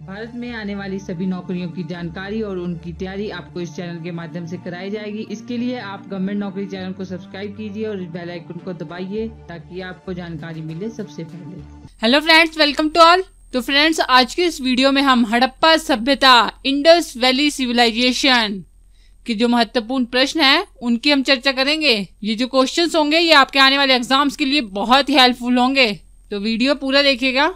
भारत में आने वाली सभी नौकरियों की जानकारी और उनकी तैयारी आपको इस चैनल के माध्यम से कराई जाएगी। इसके लिए आप गवर्नमेंट नौकरी चैनल को सब्सक्राइब कीजिए और इस बेल आइकन को दबाइए ताकि आपको जानकारी मिले सबसे पहले। Hello friends, welcome to all. तो फ्रेंड्स, आज के इस वीडियो में हम हड़प्पा सभ्यता, इंडस वैली सिविलाइजेशन के जो महत्वपूर्ण प्रश्न हैं उनकी हम चर्चा करेंगे। ये जो क्वेश्चंस होंगे ये आपके आने वाले एग्जाम्स के लिए बहुत ही हेल्पफुल होंगे, तो वीडियो पूरा देखिएगा।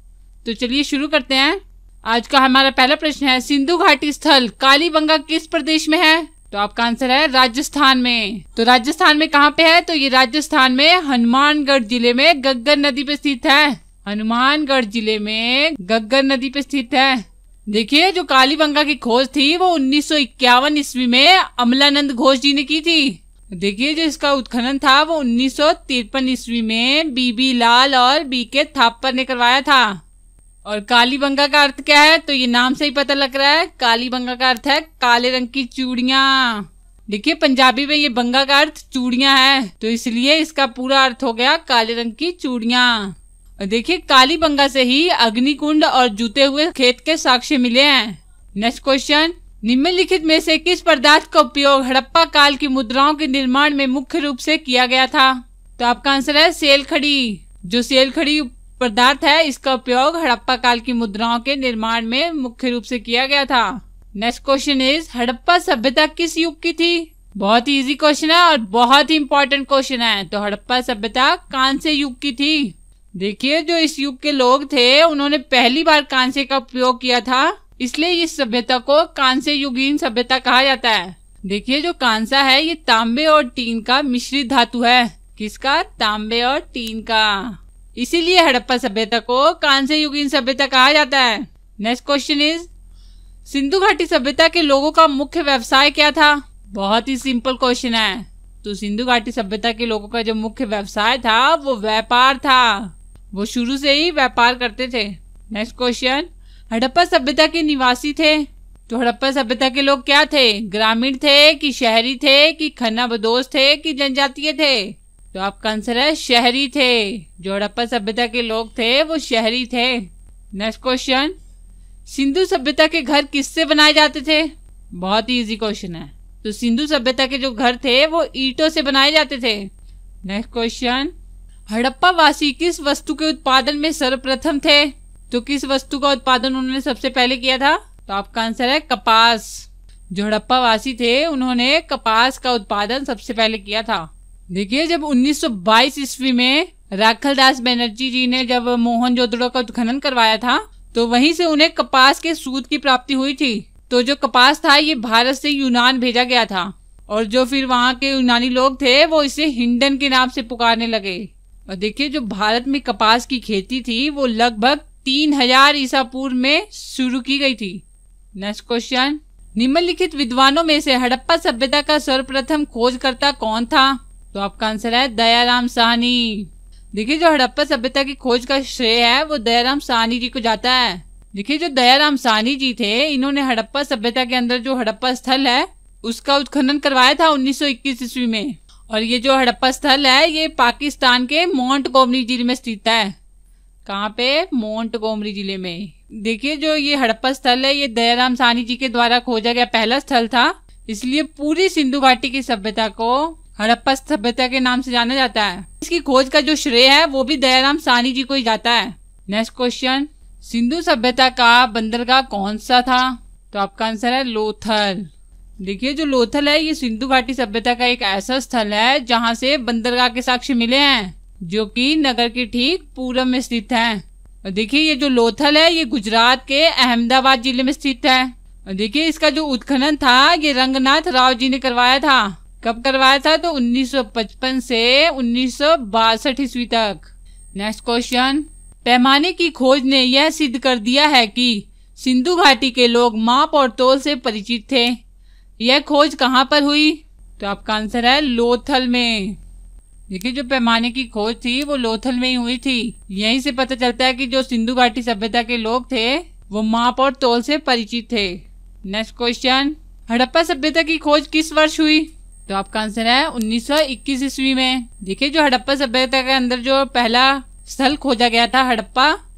तो चलिए शुरू करते हैं। आज का हमारा पहला प्रश्न है, सिंधु घाटी स्थल कालीबंगा किस प्रदेश में है? तो आपका आंसर है राजस्थान में। तो राजस्थान में कहाँ पे है? तो ये राजस्थान में हनुमानगढ़ जिले में गग्गर नदी पे स्थित है। हनुमानगढ़ जिले में गग्गर नदी पे स्थित है। देखिए, जो कालीबंगा की खोज थी वो 1951 ईस्वी में अमलानंद घोष जी ने की थी। देखिए, जो इसका उत्खनन था वो 1953 ईस्वी में बीबी लाल और बीके थापर ने करवाया था। और कालीबंगा का अर्थ क्या है? तो ये नाम से ही पता लग रहा है, कालीबंगा का अर्थ है काले रंग की चूड़ियां। देखिए, पंजाबी में ये बंगा का अर्थ चूड़ियां है, तो इसलिए इसका पूरा अर्थ हो गया काले रंग की चूड़ियां। और देखिए, कालीबंगा से ही अग्निकुंड और जूते हुए खेत के साक्ष्य मिले हैं। नेक्स्ट क्वेश्चन, निम्नलिखित में से किस पदार्थ का उपयोग हड़प्पा काल की मुद्राओं के निर्माण में मुख्य रूप से किया गया था? तो आपका आंसर है सेलखड़ी। जो सेलखड़ी पदार्थ है इसका उपयोग हड़प्पा काल की मुद्राओं के निर्माण में मुख्य रूप से किया गया था। नेक्स्ट क्वेश्चन इज, हड़प्पा सभ्यता किस युग की थी? बहुत ही इजी क्वेश्चन है और बहुत ही इंपॉर्टेंट क्वेश्चन है। तो हड़प्पा सभ्यता कांस्य युग की थी। देखिए, जो इस युग के लोग थे उन्होंने पहली बार कांसे का उपयोग किया था, इसलिए इस सभ्यता को कांस्य युगीन सभ्यता कहा जाता है। देखिए, जो कांसा है ये तांबे और टीन का मिश्रित धातु है। किसका? तांबे और टीन का। इसीलिए हड़प्पा सभ्यता को कांस्य युगीन सभ्यता कहा जाता है। नेक्स्ट क्वेश्चन इज, सिंधु घाटी सभ्यता के लोगों का मुख्य व्यवसाय क्या था? बहुत ही सिंपल क्वेश्चन है। तो सिंधु घाटी सभ्यता के लोगों का जो मुख्य व्यवसाय था वो व्यापार था। वो शुरू से ही व्यापार करते थे। नेक्स्ट क्वेश्चन, हड़प्पा सभ्यता के निवासी थे। तो हड़प्पा सभ्यता के लोग क्या थे? ग्रामीण थे कि शहरी थे कि खन्ना बदोश थे कि जनजातीय थे? तो आपका आंसर है शहरी थे। जो हड़प्पा सभ्यता के लोग थे वो शहरी थे। नेक्स्ट क्वेश्चन, सिंधु सभ्यता के घर किससे बनाए जाते थे? बहुत ही इजी क्वेश्चन है। तो सिंधु सभ्यता के जो घर थे वो ईंटों से बनाए जाते थे। नेक्स्ट क्वेश्चन, हड़प्पा वासी किस वस्तु के उत्पादन में सर्वप्रथम थे? तो किस वस्तु का उत्पादन उन्होंने सबसे पहले किया था? तो आपका आंसर है कपास। जो हड़प्पा वासी थे उन्होंने कपास का उत्पादन सबसे पहले किया था। देखिए, जब 1922 ईस्वी में राखलदास बनर्जी जी ने जब मोहनजोदड़ो का उत्खनन करवाया था तो वहीं से उन्हें कपास के सूत की प्राप्ति हुई थी। तो जो कपास था ये भारत से यूनान भेजा गया था और जो फिर वहाँ के यूनानी लोग थे वो इसे हिंडन के नाम से पुकारने लगे। और देखिए, जो भारत में कपास की खेती थी वो लगभग 3000 ईसा पूर्व में शुरू की गई थी। नेक्स्ट क्वेश्चन, निम्नलिखित विद्वानों में से हड़प्पा सभ्यता का सर्वप्रथम खोजकर्ता कौन था? तो आपका आंसर है दयाराम साहनी। देखिए, जो हड़प्पा सभ्यता की खोज का श्रेय है वो दयाराम साहनी जी को जाता है। देखिए, जो दयाराम साहनी जी थे इन्होंने हड़प्पा सभ्यता के अंदर जो हड़प्पा स्थल है उसका उत्खनन करवाया था 1921 ईस्वी में। और ये जो हड़प्पा स्थल है ये पाकिस्तान के मोंटगोमरी जिले में स्थित है। कहाँ पे? मोंटगोमरी जिले में। देखिए, जो ये हड़प्पा स्थल है ये दयाराम साहनी जी के द्वारा खोजा गया पहला स्थल था, इसलिए पूरी सिंधु घाटी की सभ्यता को हड़प्पा सभ्यता के नाम से जाना जाता है। इसकी खोज का जो श्रेय है वो भी दयाराम साहनी जी को ही जाता है। नेक्स्ट क्वेश्चन, सिंधु सभ्यता का बंदरगाह कौन सा था? तो आपका आंसर है लोथल। देखिए, जो लोथल है ये सिंधु घाटी सभ्यता का एक ऐसा स्थल है जहां से बंदरगाह के साक्ष्य मिले हैं जो कि नगर के ठीक पूर्व में स्थित है। और देखिए, ये जो लोथल है ये गुजरात के अहमदाबाद जिले में स्थित है। और देखिए, इसका जो उत्खनन था ये रंगनाथ राव जी ने करवाया था। कब करवाया था? तो 1955 से 1962 ईस्वी तक। नेक्स्ट क्वेश्चन, पैमाने की खोज ने यह सिद्ध कर दिया है कि सिंधु घाटी के लोग माप और तोल से परिचित थे। यह खोज कहाँ पर हुई? तो आपका आंसर है लोथल में। देखिए, जो पैमाने की खोज थी वो लोथल में ही हुई थी। यहीं से पता चलता है कि जो सिंधु घाटी सभ्यता के लोग थे वो माप और तोल से परिचित थे। नेक्स्ट क्वेश्चन, हड़प्पा सभ्यता की खोज किस वर्ष हुई? तो आपका आंसर है 1921 ईस्वी में। देखिए, जो हड़प्पा सभ्यता के अंदर जो पहला स्थल खोजा गया था हड़प्पा,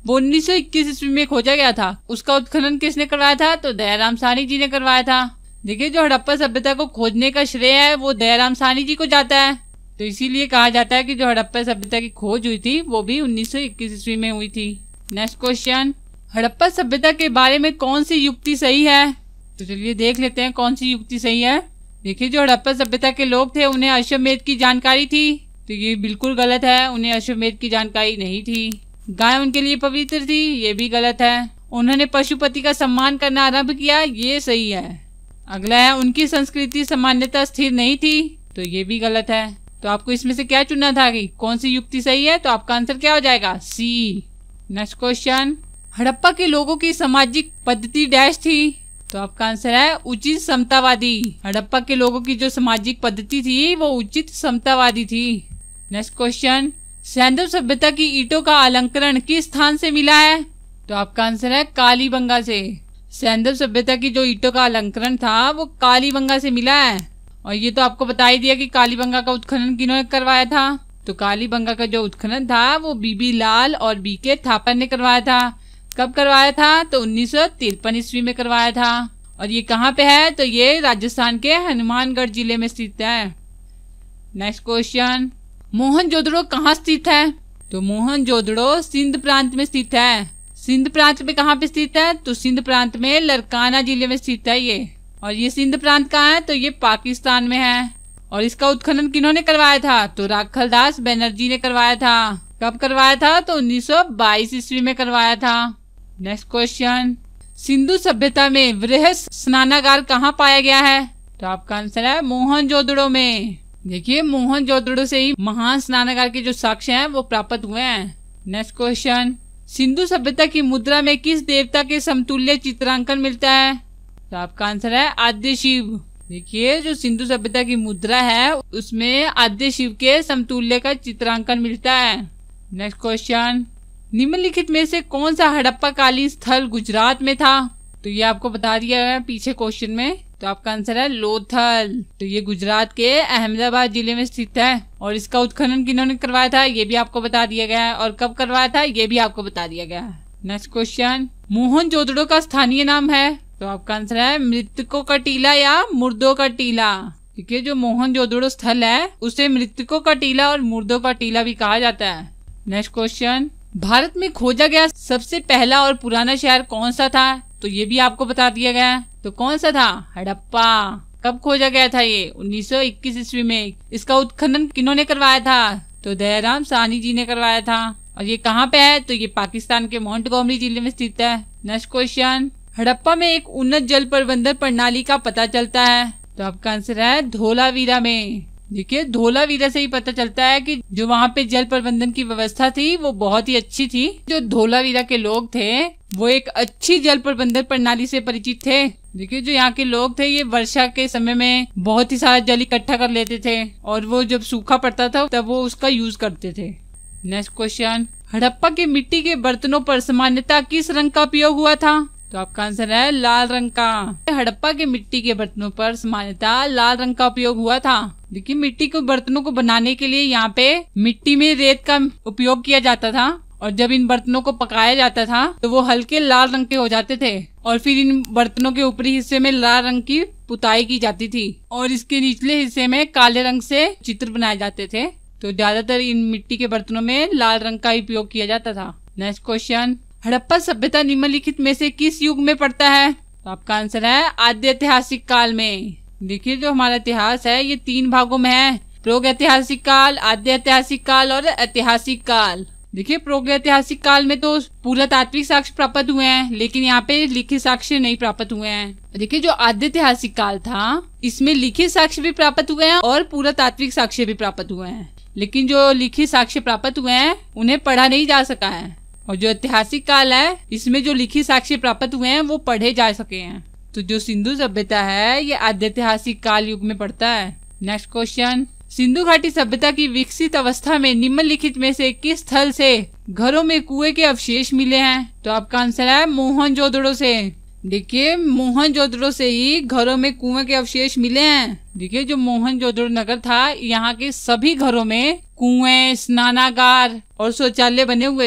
वो 1921 ईस्वी में खोजा गया था। उसका उत्खनन किसने करवाया था? तो दयाराम साहनी जी ने करवाया था। देखिए जो हड़प्पा सभ्यता को खोजने का श्रेय है वो दयाराम साहनी जी को जाता है। तो इसीलिए कहा जाता है कि जो हड़प्पा सभ्यता की खोज हुई थी वो भी 1921 ईस्वी में हुई थी। नेक्स्ट क्वेश्चन, हड़प्पा सभ्यता के बारे में कौन सी युक्ति सही है? तो चलिए देख लेते हैं कौन सी युक्ति सही है। देखिए जो हड़प्पा सभ्यता के लोग थे उन्हें अश्वमेध की जानकारी थी, तो ये बिल्कुल गलत है। उन्हें अश्वमेध की जानकारी नहीं थी। गाय उनके लिए पवित्र थी, ये भी गलत है। उन्होंने पशुपति का सम्मान करना आरंभ किया, ये सही है। अगला है उनकी संस्कृति सामान्यतः स्थिर नहीं थी, तो ये भी गलत है। तो आपको इसमें से क्या चुनना था कि कौन सी युक्ति सही है? तो आपका आंसर क्या हो जाएगा? सी। नेक्स्ट क्वेश्चन, हड़प्पा के लोगों की सामाजिक पद्धति डैश थी, तो आपका आंसर है उचित समतावादी। हड़प्पा के लोगों की जो सामाजिक पद्धति थी वो उचित समतावादी थी। नेक्स्ट क्वेश्चन, सैंधव सभ्यता की ईंटों का अलंकरण किस स्थान से मिला है? तो आपका आंसर है कालीबंगा से। सैंधव सभ्यता की जो ईंटों का अलंकरण था वो कालीबंगा से मिला है। और ये तो आपको बता ही दिया कि कालीबंगा का उत्खनन किन्होंने करवाया था। तो कालीबंगा का जो उत्खनन था वो बीबी लाल और बीके थापर ने करवाया था। कब करवाया था? तो 1953 ईस्वी में करवाया था। और ये कहाँ पे है? तो ये राजस्थान के हनुमानगढ़ जिले में स्थित है। नेक्स्ट क्वेश्चन, मोहनजोदड़ो कहाँ स्थित है? तो मोहनजोदड़ो सिंध प्रांत में स्थित है। सिंध प्रांत में कहाँ पे स्थित है? तो सिंध प्रांत में लरकाना जिले में स्थित है ये। और ये सिंध प्रांत कहाँ है? तो ये पाकिस्तान में है। और इसका उत्खनन किन्होंने करवाया था? तो राखलदास बनर्जी ने करवाया था। कब करवाया था? तो 1922 ईस्वी में करवाया था। नेक्स्ट क्वेश्चन, सिंधु सभ्यता में वृहद स्नानागार कहाँ पाया गया है? तो आपका आंसर है मोहनजोदड़ो में। देखिए मोहनजोदड़ो से ही महान स्नानागार के जो साक्ष्य हैं वो प्राप्त हुए हैं। नेक्स्ट क्वेश्चन, सिंधु सभ्यता की मुद्रा में किस देवता के समतुल्य चित्रांकन मिलता है? तो आपका आंसर है आद्य शिव। देखिए जो सिंधु सभ्यता की मुद्रा है उसमें आद्य शिव के समतुल्य का चित्रांकन मिलता है। नेक्स्ट क्वेश्चन, निम्नलिखित में से कौन सा हड़प्पा कालीन स्थल गुजरात में था? तो ये आपको बता दिया है पीछे क्वेश्चन में। तो आपका आंसर है लोथल। तो ये गुजरात के अहमदाबाद जिले में स्थित है। और इसका उत्खनन किन्होंने करवाया था ये भी आपको बता दिया गया है। और कब करवाया था ये भी आपको बता दिया गया है। नेक्स्ट क्वेश्चन, मोहनजोदड़ो का स्थानीय नाम है? तो आपका आंसर है मृतकों का टीला या मुर्दों का टीला। ठीक है, जो मोहनजोदड़ो स्थल है उसे मृतकों का टीला और मुर्दों का टीला भी कहा जाता है। नेक्स्ट क्वेश्चन, भारत में खोजा गया सबसे पहला और पुराना शहर कौन सा था? तो ये भी आपको बता दिया गया है। तो कौन सा था? हड़प्पा। कब खोजा गया था ये? 1921 ईस्वी में। इसका उत्खनन किन्होंने करवाया था? तो दयाराम साहनी जी ने करवाया था। और ये कहाँ पे है? तो ये पाकिस्तान के मोंटगोमरी जिले में स्थित है। नेक्स्ट क्वेश्चन, हड़प्पा में एक उन्नत जल प्रबंधन प्रणाली का पता चलता है? तो आपका आंसर है धोलावीरा में। देखिए धोलावीरा से ही पता चलता है कि जो वहाँ पे जल प्रबंधन की व्यवस्था थी वो बहुत ही अच्छी थी। जो धोलावीरा के लोग थे वो एक अच्छी जल प्रबंधन प्रणाली से परिचित थे। देखिए जो यहाँ के लोग थे ये वर्षा के समय में बहुत ही सारा जल इकट्ठा कर लेते थे और वो जब सूखा पड़ता था तब वो उसका यूज करते थे। नेक्स्ट क्वेश्चन, हड़प्पा के मिट्टी के बर्तनों पर सामान्यतः किस रंग का उपयोग हुआ था? तो आपका आंसर है लाल रंग का। हड़प्पा के मिट्टी के बर्तनों पर सामान्यतः लाल रंग का उपयोग हुआ था। देखिए मिट्टी के बर्तनों को बनाने के लिए यहाँ पे मिट्टी में रेत का उपयोग किया जाता था और जब इन बर्तनों को पकाया जाता था तो वो हल्के लाल रंग के हो जाते थे और फिर इन बर्तनों के ऊपरी हिस्से में लाल रंग की पुताई की जाती थी और इसके निचले हिस्से में काले रंग से चित्र बनाए जाते थे। तो ज्यादातर इन मिट्टी के बर्तनों में लाल रंग का उपयोग किया जाता था। नेक्स्ट क्वेश्चन, हड़प्पा सभ्यता निम्नलिखित में से किस युग में पड़ता है? तो आपका आंसर है आद्य ऐतिहासिक काल में। देखिए जो हमारा इतिहास है ये 3 भागों में है, प्राग ऐतिहासिक काल, आद्य ऐतिहासिक काल और ऐतिहासिक काल। देखिए प्राग ऐतिहासिक काल में तो पुरातात्विक साक्ष्य प्राप्त हुए हैं लेकिन यहाँ पे लिखित साक्ष्य नहीं प्राप्त हुए हैं। देखिए जो आद्य ऐतिहासिक काल था इसमें लिखित साक्ष्य भी प्राप्त हुए हैं और पुरातात्विक साक्ष्य भी प्राप्त हुए हैं, लेकिन जो लिखित साक्ष्य प्राप्त हुए हैं उन्हें पढ़ा नहीं जा सका है। और जो ऐतिहासिक काल है इसमें जो लिखित साक्ष्य प्राप्त हुए हैं वो पढ़े जा सके हैं। तो जो सिंधु सभ्यता है ये आद्य ऐतिहासिक काल युग में पड़ता है। नेक्स्ट क्वेश्चन, सिंधु घाटी सभ्यता की विकसित अवस्था में निम्नलिखित में से किस स्थल से घरों में कुएं के अवशेष मिले हैं? तो आपका आंसर है मोहनजोदड़ो से। देखिए मोहनजोदड़ो से ही घरों में कुएं के अवशेष मिले हैं। देखिए जो मोहनजोदड़ो नगर था यहाँ के सभी घरों में कुएं, स्नानागार और शौचालय बने हुए थे।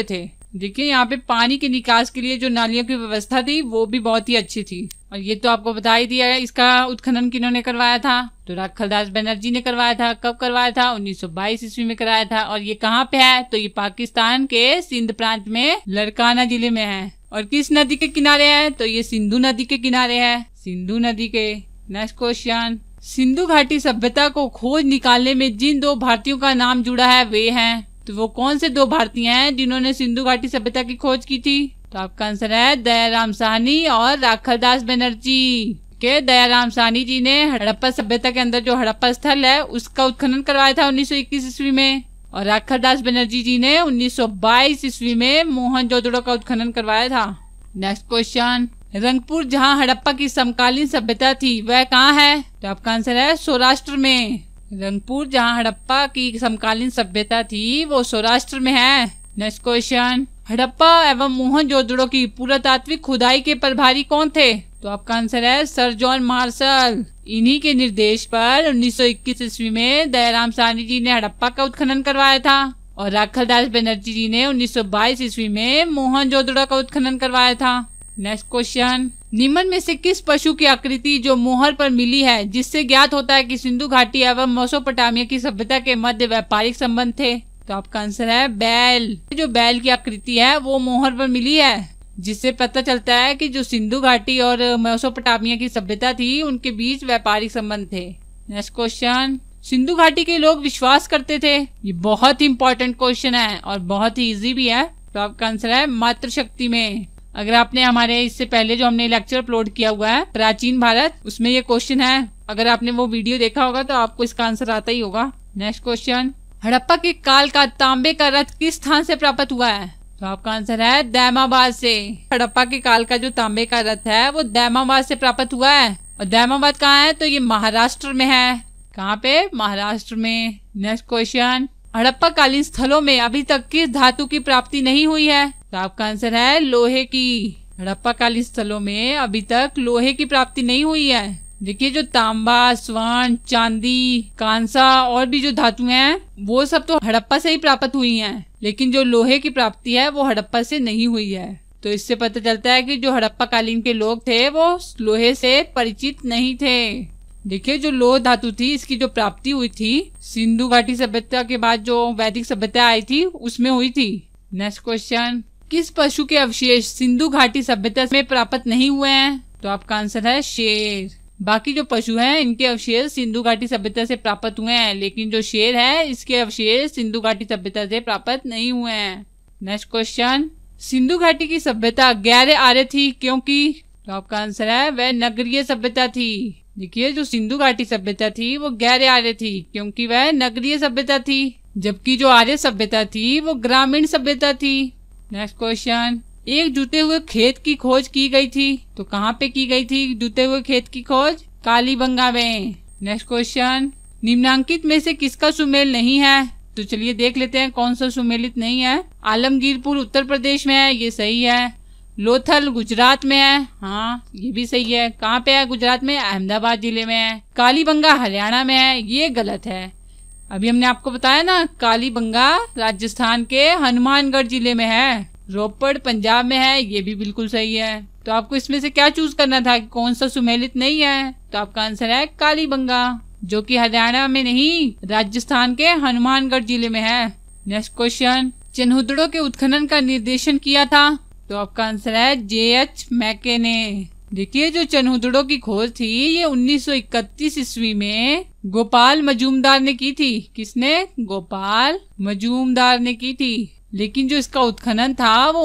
देखिए यहाँ पे पानी के निकास के लिए जो नालियों की व्यवस्था थी वो भी बहुत ही अच्छी थी। और ये तो आपको बता ही दिया है, इसका उत्खनन किन्होंने करवाया था, तो राखालदास बनर्जी ने करवाया था। कब करवाया था? 1922 ईस्वी में कराया था। और ये कहाँ पे है? तो ये पाकिस्तान के सिंध प्रांत में लड़काना जिले में है। और किस नदी के किनारे है? तो ये सिंधु नदी के किनारे है, सिंधु नदी के। नेक्स्ट क्वेश्चन, सिंधु घाटी सभ्यता को खोज निकालने में जिन 2 भारतीयों का नाम जुड़ा है वे हैं, तो वो कौन से 2 भारतीय हैं जिन्होंने सिंधु घाटी सभ्यता की खोज की थी? तो आपका आंसर है दयाराम साहनी और राखालदास बनर्जी के। दयाराम साहनी जी ने हड़प्पा सभ्यता के अंदर जो हड़प्पा स्थल है उसका उत्खनन करवाया था 1921 ईस्वी में। और राखालदास बनर्जी जी ने 1922 ईस्वी में मोहनजोदड़ो का उत्खनन करवाया था। नेक्स्ट क्वेश्चन, रंगपुर जहां हड़प्पा की समकालीन सभ्यता थी वह कहाँ है? तो आपका आंसर है सौराष्ट्र में। रंगपुर जहां हड़प्पा की समकालीन सभ्यता थी वो सौराष्ट्र में है। नेक्स्ट क्वेश्चन, हड़प्पा एवं मोहनजोदड़ो की पुरातात्विक खुदाई के प्रभारी कौन थे? तो आपका आंसर है सर जॉन मार्शल। इन्हीं के निर्देश पर 1921 ईस्वी में दयाराम साहनी जी ने हड़प्पा का उत्खनन करवाया था और राखालदास बनर्जी जी ने 1922 ईस्वी में मोहनजोदड़ो का उत्खनन करवाया था। नेक्स्ट क्वेश्चन, निम्न में से किस पशु की आकृति जो मोहर पर मिली है जिससे ज्ञात होता है कि सिंधु घाटी एवं मेसोपोटामिया की सभ्यता के मध्य व्यापारिक संबंध थे? तो आपका आंसर है बैल। जो बैल की आकृति है वो मोहर पर मिली है, जिससे पता चलता है कि जो सिंधु घाटी और मेसोपोटामिया की सभ्यता थी उनके बीच व्यापारिक संबंध थे। नेक्स्ट क्वेश्चन, सिंधु घाटी के लोग विश्वास करते थे, ये बहुत ही इंपॉर्टेंट क्वेश्चन है और बहुत ही इजी भी है। तो आपका आंसर है मातृशक्ति में। अगर आपने हमारे इससे पहले जो हमने लेक्चर अपलोड किया हुआ है प्राचीन भारत, उसमें ये क्वेश्चन है, अगर आपने वो वीडियो देखा होगा तो आपको इसका आंसर आता ही होगा। नेक्स्ट क्वेश्चन, हड़प्पा के काल का तांबे का रथ किस स्थान से प्राप्त हुआ है? तो आपका आंसर है दैमाबाद से। हड़प्पा के काल का जो तांबे का रथ है वो दैमाबाद से प्राप्त हुआ है। और दैमाबाद कहाँ है? तो ये महाराष्ट्र में है। कहाँ पे? महाराष्ट्र में। नेक्स्ट क्वेश्चन, हड़प्पा कालीन स्थलों में अभी तक किस धातु की प्राप्ति नहीं हुई है? तो आपका आंसर है लोहे की। हड़प्पा कालीन स्थलों में अभी तक लोहे की प्राप्ति नहीं हुई है। देखिए जो तांबा, स्वर्ण, चांदी, कांसा और भी जो धातु हैं वो सब तो हड़प्पा से ही प्राप्त हुई हैं, लेकिन जो लोहे की प्राप्ति है वो हड़प्पा से नहीं हुई है। तो इससे पता चलता है कि जो हड़प्पा कालीन के लोग थे वो लोहे से परिचित नहीं थे। देखिए जो लोह धातु थी इसकी जो प्राप्ति हुई थी सिंधु घाटी सभ्यता के बाद जो वैदिक सभ्यता आई थी उसमें हुई थी। नेक्स्ट क्वेश्चन, किस पशु के अवशेष सिंधु घाटी सभ्यता में प्राप्त नहीं हुए हैं? तो आपका आंसर है शेर। बाकी जो पशु हैं इनके अवशेष सिंधु घाटी सभ्यता से प्राप्त हुए हैं, लेकिन जो शेर है इसके अवशेष सिंधु घाटी सभ्यता से प्राप्त नहीं हुए हैं। नेक्स्ट क्वेश्चन, सिंधु घाटी की सभ्यता गैर आर्य थी क्योंकि? तो आपका आंसर है वह नगरीय सभ्यता थी। देखिए जो सिंधु घाटी सभ्यता थी वो गैर आर्य थी क्योंकि वह नगरीय सभ्यता थी, जबकि जो आर्य सभ्यता थी वो ग्रामीण सभ्यता थी। नेक्स्ट क्वेश्चन, एक जुते हुए खेत की खोज की गई थी, तो कहाँ पे की गई थी जुते हुए खेत की खोज? कालीबंगा में। नेक्स्ट क्वेश्चन, निम्नांकित में से किसका सुमेल नहीं है? तो चलिए देख लेते हैं कौन सा सुमेलित नहीं है। आलमगीरपुर उत्तर प्रदेश में है, ये सही है। लोथल गुजरात में है, हाँ ये भी सही है। कहाँ पे है गुजरात में? अहमदाबाद जिले में है। कालीबंगा हरियाणा में है, ये गलत है। अभी हमने आपको बताया ना कालीबंगा राजस्थान के हनुमानगढ़ जिले में है। रोपड़ पंजाब में है, ये भी बिल्कुल सही है। तो आपको इसमें से क्या चूज करना था कि कौन सा सुमेलित नहीं है? तो आपका आंसर है कालीबंगा, जो कि हरियाणा में नहीं राजस्थान के हनुमानगढ़ जिले में है। नेक्स्ट क्वेश्चन, चनहुदड़ो के उत्खनन का निर्देशन किया था, तो आपका आंसर है J.H. मैके ने। देखिए जो चनहुदड़ो की खोज थी ये 1931 ईस्वी में गोपाल मजूमदार ने की थी। किसने? गोपाल मजूमदार ने की थी। लेकिन जो इसका उत्खनन था वो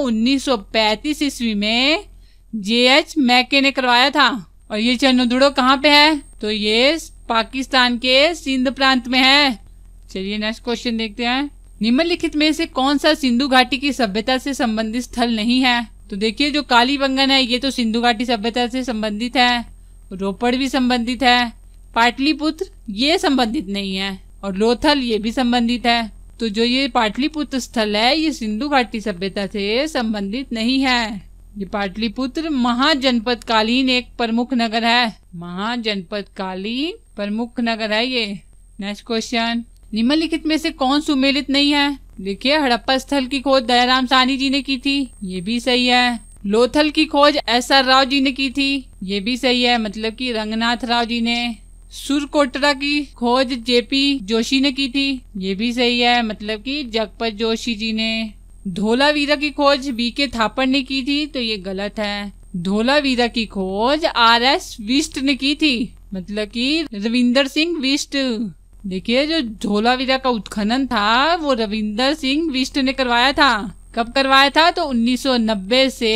1935 ईस्वी में J.H. मैके ने करवाया था। और ये चनहुदड़ो कहाँ पे है? तो ये पाकिस्तान के सिंध प्रांत में है। चलिए नेक्स्ट क्वेश्चन देखते हैं। निम्नलिखित में से कौन सा सिंधु घाटी की सभ्यता से संबंधित स्थल नहीं है? तो देखिए जो कालीबंगन है ये तो सिंधु घाटी सभ्यता से संबंधित है। रोपड़ भी संबंधित है। पाटलिपुत्र ये संबंधित नहीं है। और लोथल ये भी संबंधित है। तो जो ये पाटलिपुत्र स्थल है ये सिंधु घाटी सभ्यता से संबंधित नहीं है। ये पाटलिपुत्र महाजनपद कालीन एक प्रमुख नगर है। महाजनपद कालीन प्रमुख नगर है ये। नेक्स्ट क्वेश्चन, निम्नलिखित में से कौन सुमेलित नहीं है? देखिए हड़प्पा स्थल की खोज दयाराम साहनी जी ने की थी, ये भी सही है। लोथल की खोज SR राव जी ने की थी, ये भी सही है, मतलब कि रंगनाथ राव जी ने। सुरकोटरा की खोज JP जोशी ने की थी, ये भी सही है, मतलब कि जगपत जोशी जी ने। धोलावीरा की खोज VK थापड़ ने की थी, तो ये गलत है। धोलावीरा की खोज RS विष्ट ने की थी, मतलब कि रविंदर सिंह विष्ट। देखिए जो धोलावीरा का उत्खनन था वो रविंदर सिंह विष्ट ने करवाया था। कब करवाया था? तो 1990 से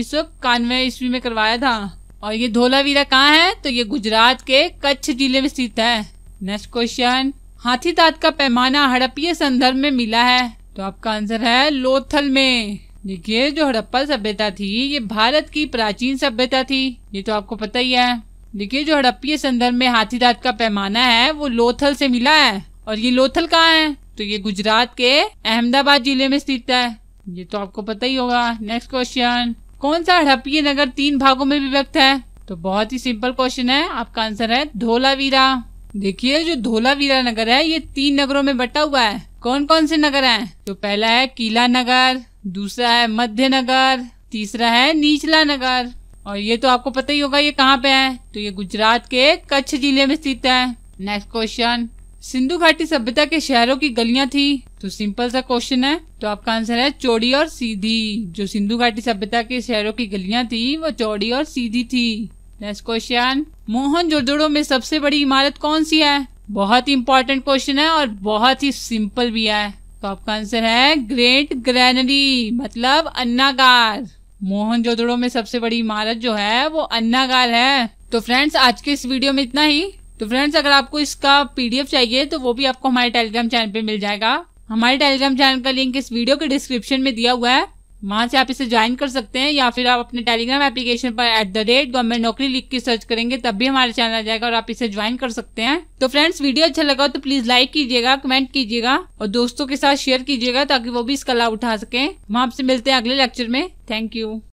1991 ईस्वी में करवाया था। और ये धोलावीरा कहाँ है? तो ये गुजरात के कच्छ जिले में स्थित है। नेक्स्ट क्वेश्चन, हाथी दांत का पैमाना हड़प्पीय संदर्भ में मिला है, तो आपका आंसर है लोथल में। देखिए जो हड़प्पा सभ्यता थी ये भारत की प्राचीन सभ्यता थी, ये तो आपको पता ही है। देखिए जो हड़प्पीय संदर्भ में हाथी दांत का पैमाना है वो लोथल से मिला है। और ये लोथल कहाँ है? तो ये गुजरात के अहमदाबाद जिले में स्थित है, ये तो आपको पता ही होगा। नेक्स्ट क्वेश्चन, कौन सा हड़प्पीय नगर 3 भागों में विभक्त है? तो बहुत ही सिंपल क्वेश्चन है, आपका आंसर है धोलावीरा। देखिए जो धोलावीरा नगर है ये 3 नगरों में बटा हुआ है। कौन कौन से नगर हैं? तो पहला है किला नगर, दूसरा है मध्य नगर, तीसरा है निचला नगर। और ये तो आपको पता ही होगा ये कहाँ पे है? तो ये गुजरात के कच्छ जिले में स्थित है। नेक्स्ट क्वेश्चन, सिंधु घाटी सभ्यता के शहरों की गलियां थी, तो सिंपल सा क्वेश्चन है, तो आपका आंसर है चौड़ी और सीधी। जो सिंधु घाटी सभ्यता के शहरों की गलियां थी वो चौड़ी और सीधी थी। नेक्स्ट क्वेश्चन, मोहनजोदड़ो में सबसे बड़ी इमारत कौन सी है? बहुत इंपॉर्टेंट क्वेश्चन है और बहुत ही सिंपल भी है, तो आपका आंसर है ग्रेट ग्रैनरी, मतलब अन्नागार। मोहनजोदड़ो में सबसे बड़ी इमारत जो है वो अन्नागार है। तो फ्रेंड्स आज के इस वीडियो में इतना ही। तो फ्रेंड्स अगर आपको इसका PDF चाहिए तो वो भी आपको हमारे टेलीग्राम चैनल पे मिल जाएगा। हमारे टेलीग्राम चैनल का लिंक इस वीडियो के डिस्क्रिप्शन में दिया हुआ है, वहां से आप इसे ज्वाइन कर सकते हैं, या फिर आप अपने टेलीग्राम एप्लीकेशन पर @गवर्नमेंट नौकरी लिख के सर्च करेंगे तब भी हमारे चैनल आ जाएगा और आप इसे ज्वाइन कर सकते हैं। तो फ्रेंड्स वीडियो अच्छा लगा तो प्लीज लाइक कीजिएगा, कमेंट कीजिएगा और दोस्तों के साथ शेयर कीजिएगा ताकि वो भी इसका लाभ उठा सकें। हम आपसे मिलते हैं अगले लेक्चर में। Thank you.